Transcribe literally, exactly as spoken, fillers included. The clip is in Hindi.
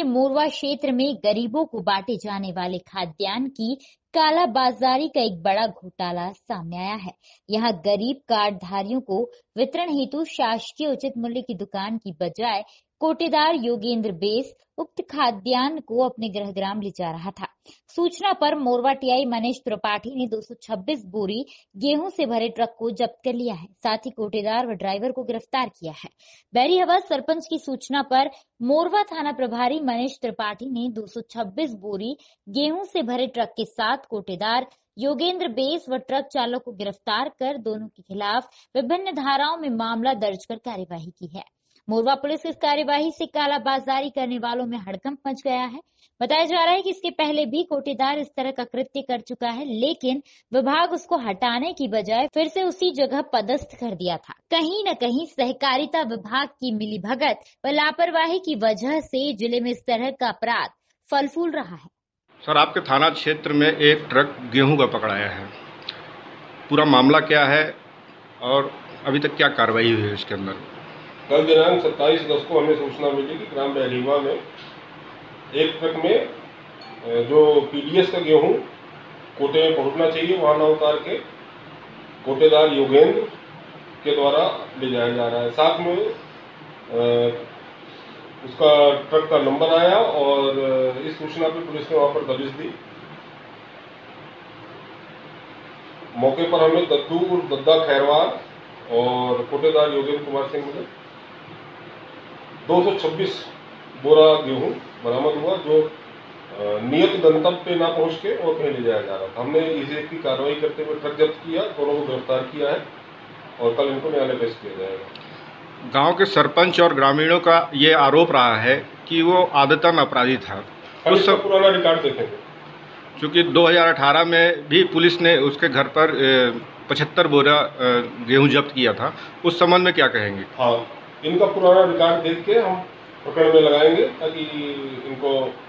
के मोरवा क्षेत्र में गरीबों को बांटे जाने वाले खाद्यान्न की कालाबाजारी का एक बड़ा घोटाला सामने आया है। यहाँ गरीब कार्डधारियों को वितरण हेतु शासकीय उचित मूल्य की दुकान की बजाय कोटेदार योगेंद्र बेस उक्त खाद्यान्न को अपने गृहग्राम ले जा रहा था। सूचना पर मोरवा टीआई मनीष त्रिपाठी ने दो सौ छब्बीस बोरी गेहूं से भरे ट्रक को जब्त कर लिया है। साथ ही कोटेदार व ड्राइवर को गिरफ्तार किया है। बैरीहवा सरपंच की सूचना पर मोरवा थाना प्रभारी मनीष त्रिपाठी ने दो सौ छब्बीस बोरी गेहूं से भरे ट्रक के साथ कोटेदार योगेंद्र बेस व ट्रक चालक को गिरफ्तार कर दोनों के खिलाफ विभिन्न धाराओं में मामला दर्ज कर कार्यवाही की है। मोरवा पुलिस इस कार्यवाही से कालाबाजारी करने वालों में हड़कंप मच गया है। बताया जा रहा है कि इसके पहले भी कोटेदार इस तरह का कृत्य कर चुका है, लेकिन विभाग उसको हटाने की बजाय फिर से उसी जगह पदस्थ कर दिया था। कहीं न कहीं सहकारिता विभाग की मिलीभगत व लापरवाही की वजह से जिले में इस तरह का अपराध फल फूल रहा है। सर, आपके थाना क्षेत्र में एक ट्रक गेहूं का पकड़ाया है, पूरा मामला क्या है और अभी तक क्या कार्रवाई हुई है इसके अंदर? कल दिनांक सत्ताईस दस को हमें सूचना मिली कि ग्राम बैरीहवा में एक ट्रक में जो पीडीएस का गेहूं कोटे में पहुंचना चाहिए वहां न उतार के कोटेदार योगेंद्र के द्वारा ले जाया जा रहा है। साथ में उसका ट्रक का नंबर आया और इस सूचना पर पुलिस ने वहां पर दबिश दी। मौके पर हमें दद्दू और दद्दा खैरवार और कोटेदार योगेंद्र कुमार सिंह मिले। दो सौ छब्बीस बोरा गेहूं बरामद हुआ जो नियत गंतव्य पे ना पहुंच के और कहीं ले जाया जा रहा था। हमने इसे की कार्रवाई करते हुए ट्रक जब्त किया, दोनों को गिरफ्तार किया है और कल इनको न्यायालय पेश किया जाएगा। गांव के सरपंच और ग्रामीणों का ये आरोप रहा है कि वो आदतन अपराधी था। उस सब पुराना रिकॉर्ड देखेंगे, क्योंकि दो हज़ार अठारह में भी पुलिस ने उसके घर पर पचहत्तर बोरा गेहूं जब्त किया था। उस संबंध में क्या कहेंगे? हाँ, इनका पुराना रिकॉर्ड देख के हम पकड़ में लगाएंगे ताकि इनको